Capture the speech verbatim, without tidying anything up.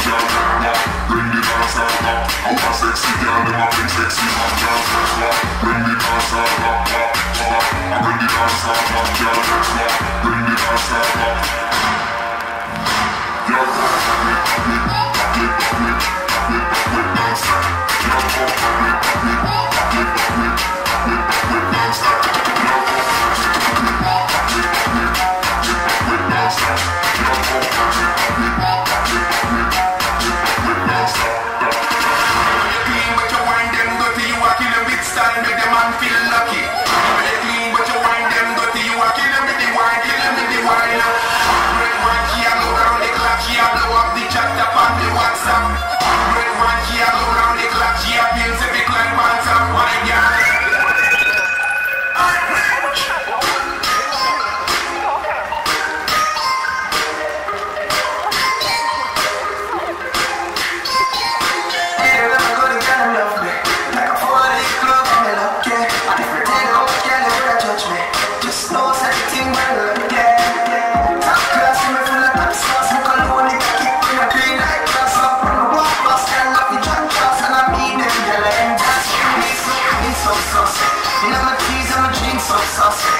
Bring the dancer up, how a sexy girl, them a bring sexy man dance up. Bring the dancer up, up, up. I bring the dancer up, girl, up. Bring the dancer up. Girl, pop it, pop it, pop it, pop it, pop it, pop it, dancer. Girl, pop it, pop it, pop it, pop it, pop it, pop it, dancer. Girl, pop it, pop it, pop it, pop it, pop it, pop it, dancer. Girl, pop it, pop it, pop it, pop it, pop it, pop it, dancer. Style make the man feel lucky. When they clean but you wind them dirty, you are killing me the wine, killing me the wine. Red one key I go round the clock, she a blow up the chat up on the WhatsApp. Red one key I go round the clock, she a pills every client pants up, my girl. You know my keys, I'm a drink so saucy.